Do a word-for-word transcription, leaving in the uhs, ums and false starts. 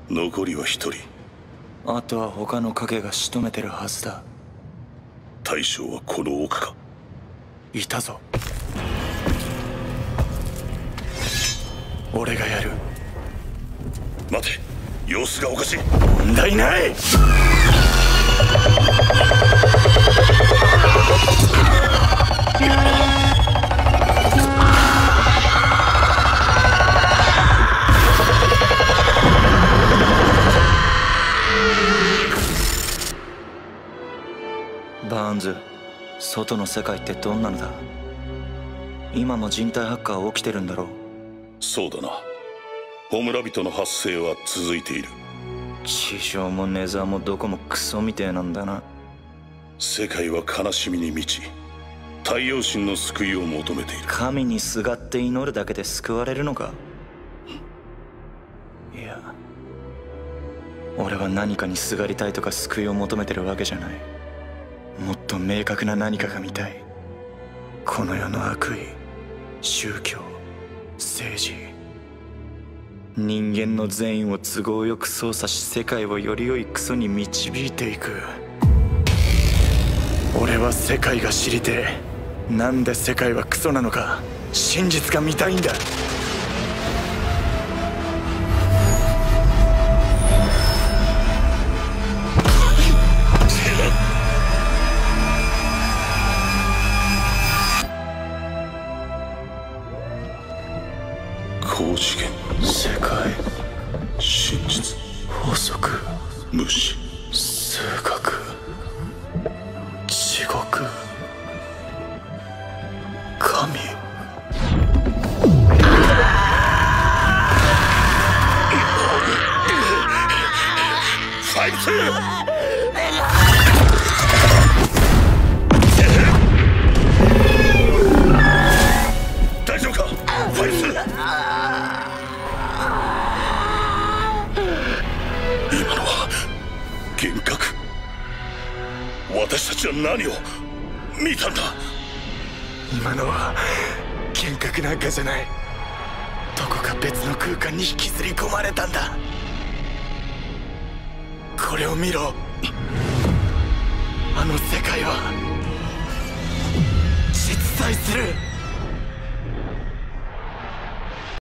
残りは一人。 あとは他の影が仕留めてるはずだ。 大将はこの奥か。 いたぞ。俺がやる。 待て、様子がおかしい。 問題ない。バーンズ、外の世界ってどんなのだ？今も人体ハッカー起きてるんだろう？ そうだな。焔人の発生は続いている。 地上もネザーもどこもクソみてえなんだな。 世界は悲しみに満ち、太陽神の救いを求めている。 神にすがって祈るだけで救われるのか？いや、俺は何かにすがりたいとか救いを求めてるわけじゃない。もっと明確な何かが見たい。この世の悪意、宗教、政治、人間の善意を都合よく操作し、世界をより良いクソに導いていく。俺は世界が知りてえ。なんで世界はクソなのか、真実が見たいんだ。 高次元、 世界、 真実、 法則、 無視、 数学、地獄、神。 ファイツー。大丈夫かファイツー。今のは幻覚。私たちは何を見たんだ？ 今のは幻覚なんかじゃない。どこか別の空間に引きずり込まれたんだ。これを見ろ。あの世界は実在する。